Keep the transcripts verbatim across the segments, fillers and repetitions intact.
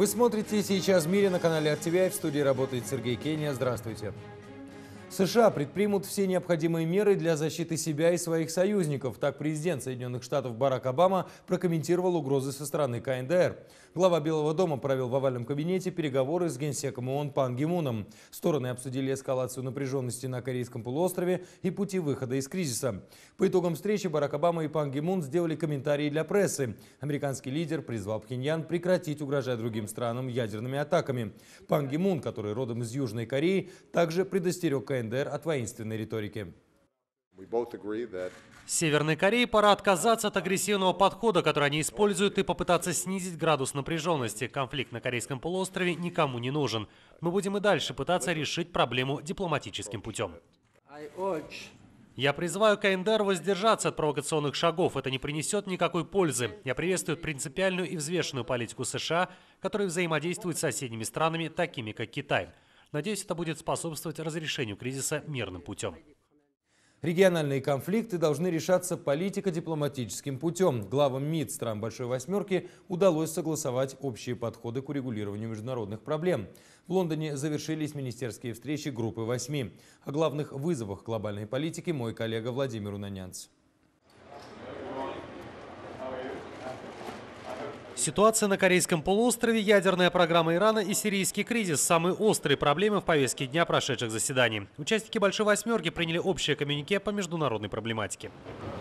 Вы смотрите «Сейчас в мире» на канале эр ти ви ай. В студии работает Сергей Кения. Здравствуйте. США предпримут все необходимые меры для защиты себя и своих союзников. Так президент Соединенных Штатов Барак Обама прокомментировал угрозы со стороны ка эн дэ эр. Глава Белого дома провел в овальном кабинете переговоры с генсеком ООН Пан Ги Муном. Стороны обсудили эскалацию напряженности на Корейском полуострове и пути выхода из кризиса. По итогам встречи Барак Обама и Пан Ги Мун сделали комментарии для прессы. Американский лидер призвал Пхеньян прекратить угрожать другим странам ядерными атаками. Пан Ги Мун, который родом из Южной Кореи, также предостерег ка эн дэ эр от воинственной риторики. Северной Корее пора отказаться от агрессивного подхода, который они используют, и попытаться снизить градус напряженности. Конфликт на Корейском полуострове никому не нужен. Мы будем и дальше пытаться решить проблему дипломатическим путем. Я призываю ка эн дэ эр воздержаться от провокационных шагов. Это не принесет никакой пользы. Я приветствую принципиальную и взвешенную политику США, которая взаимодействует с соседними странами, такими как Китай. Надеюсь, это будет способствовать разрешению кризиса мирным путем. Региональные конфликты должны решаться политико-дипломатическим путем. Главам МИД стран Большой Восьмерки удалось согласовать общие подходы к урегулированию международных проблем. В Лондоне завершились министерские встречи Группы восьми. О главных вызовах глобальной политики мой коллега Владимир Унанянц. Ситуация на Корейском полуострове, ядерная программа Ирана и сирийский кризис – самые острые проблемы в повестке дня прошедших заседаний. Участники Большой Восьмерки приняли общее коммюнике по международной проблематике.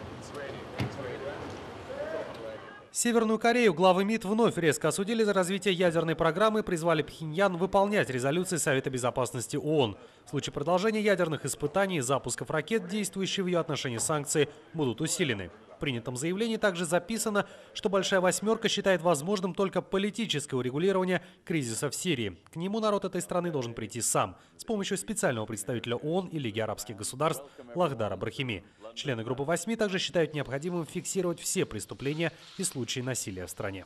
Северную Корею главы МИД вновь резко осудили за развитие ядерной программы и призвали Пхеньян выполнять резолюции Совета Безопасности ООН. В случае продолжения ядерных испытаний и запусков ракет, действующие в ее отношении санкции, будут усилены. В принятом заявлении также записано, что Большая Восьмерка считает возможным только политическое урегулирование кризиса в Сирии. К нему народ этой страны должен прийти сам, с помощью специального представителя ООН и Лиги арабских государств Лахдара Брахими. Члены Группы восьми также считают необходимым фиксировать все преступления и случаи насилия в стране.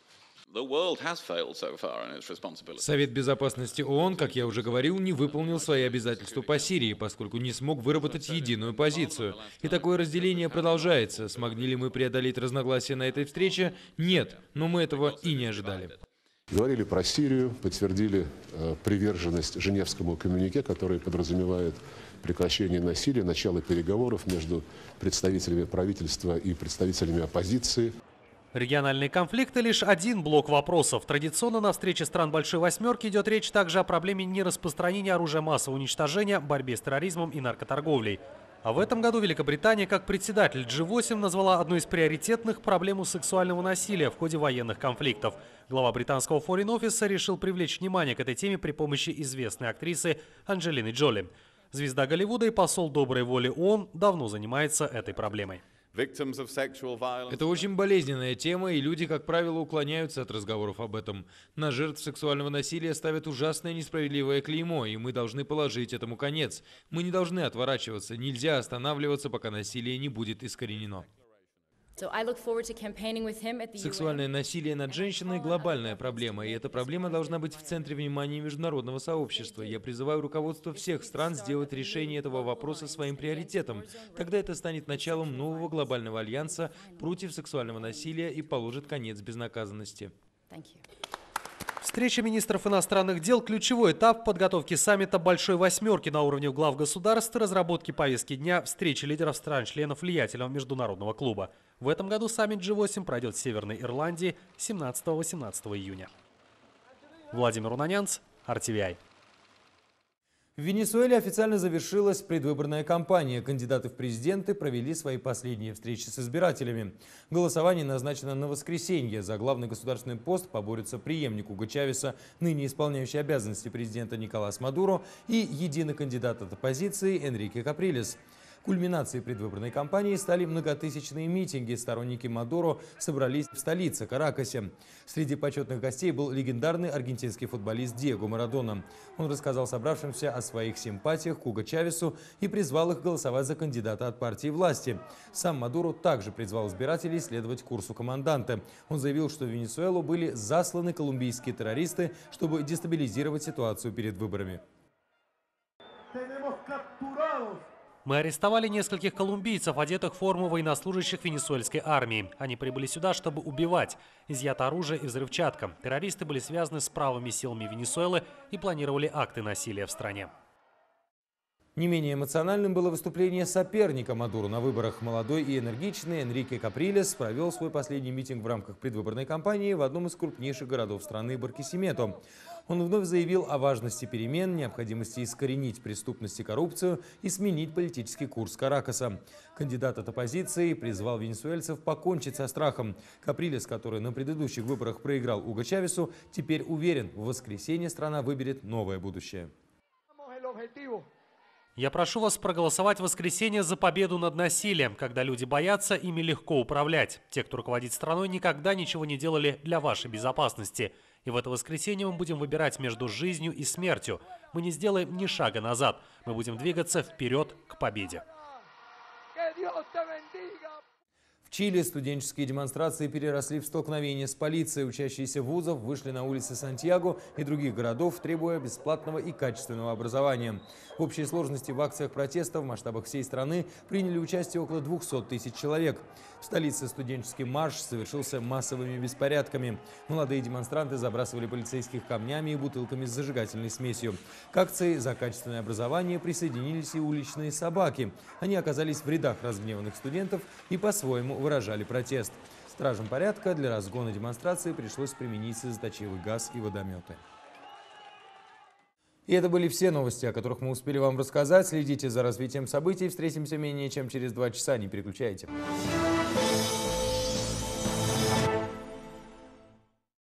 Совет Безопасности ООН, как я уже говорил, не выполнил свои обязательства по Сирии, поскольку не смог выработать единую позицию. И такое разделение продолжается. Смогли ли мы преодолеть разногласия на этой встрече? Нет, но мы этого и не ожидали. Говорили про Сирию, подтвердили э, приверженность Женевскому коммюнике, который подразумевает прекращение насилия, начало переговоров между представителями правительства и представителями оппозиции. Региональные конфликты – лишь один блок вопросов. Традиционно на встрече стран Большой Восьмерки идет речь также о проблеме нераспространения оружия массового уничтожения, борьбе с терроризмом и наркоторговлей. А в этом году Великобритания, как председатель джи восемь, назвала одной из приоритетных проблему сексуального насилия в ходе военных конфликтов. Глава британского Foreign Office решил привлечь внимание к этой теме при помощи известной актрисы Анджелины Джоли. Звезда Голливуда и посол доброй воли ООН давно занимается этой проблемой. Это очень болезненная тема, и люди, как правило, уклоняются от разговоров об этом. На жертв сексуального насилия ставят ужасное несправедливое клеймо, и мы должны положить этому конец. Мы не должны отворачиваться, нельзя останавливаться, пока насилие не будет искоренено. Сексуальное насилие над женщиной – глобальная проблема, и эта проблема должна быть в центре внимания международного сообщества. Я призываю руководство всех стран сделать решение этого вопроса своим приоритетом. Тогда это станет началом нового глобального альянса против сексуального насилия и положит конец безнаказанности. Встреча министров иностранных дел – ключевой этап подготовки саммита Большой Восьмерки на уровне глав государств и разработки повестки дня встречи лидеров стран-членов влиятельного международного клуба. В этом году саммит джи восемь пройдет в Северной Ирландии семнадцатого-восемнадцатого июня. Владимир Унанянц, эр ти ви ай. В Венесуэле официально завершилась предвыборная кампания. Кандидаты в президенты провели свои последние встречи с избирателями. Голосование назначено на воскресенье. За главный государственный пост поборются преемник Уго Чавеса, ныне исполняющий обязанности президента Николас Мадуро, и единый кандидат от оппозиции Энрике Каприлес. Кульминацией предвыборной кампании стали многотысячные митинги. Сторонники Мадуро собрались в столице Каракасе. Среди почетных гостей был легендарный аргентинский футболист Диего Марадона. Он рассказал собравшимся о своих симпатиях к Уго Чавесу и призвал их голосовать за кандидата от партии власти. Сам Мадуро также призвал избирателей следовать курсу команданта. Он заявил, что в Венесуэлу были засланы колумбийские террористы, чтобы дестабилизировать ситуацию перед выборами. Мы арестовали нескольких колумбийцев, одетых в форму военнослужащих венесуэльской армии. Они прибыли сюда, чтобы убивать. Изъято оружие и взрывчатка. Террористы были связаны с правыми силами Венесуэлы и планировали акты насилия в стране. Не менее эмоциональным было выступление соперника Мадуру на выборах. Молодой и энергичный Энрике Каприлес провел свой последний митинг в рамках предвыборной кампании в одном из крупнейших городов страны Баркисимето. Он вновь заявил о важности перемен, необходимости искоренить преступность и коррупцию и сменить политический курс Каракаса. Кандидат от оппозиции призвал венесуэльцев покончить со страхом. Каприлес, который на предыдущих выборах проиграл Уго Чавесу, теперь уверен, в воскресенье страна выберет новое будущее. Я прошу вас проголосовать в воскресенье за победу над насилием. Когда люди боятся, ими легко управлять. Те, кто руководит страной, никогда ничего не делали для вашей безопасности. И в это воскресенье мы будем выбирать между жизнью и смертью. Мы не сделаем ни шага назад. Мы будем двигаться вперед к победе. В Чили студенческие демонстрации переросли в столкновения с полицией. Учащиеся вузов вышли на улицы Сантьяго и других городов, требуя бесплатного и качественного образования. В общей сложности в акциях протеста в масштабах всей страны приняли участие около двухсот тысяч человек. В столице студенческий марш совершился массовыми беспорядками. Молодые демонстранты забрасывали полицейских камнями и бутылками с зажигательной смесью. К акции за качественное образование присоединились и уличные собаки. Они оказались в рядах разгневанных студентов и по-своему выражали протест. Стражам порядка для разгона демонстрации пришлось применить слезоточивый газ и водометы. И это были все новости, о которых мы успели вам рассказать. Следите за развитием событий. Встретимся менее чем через два часа. Не переключайте.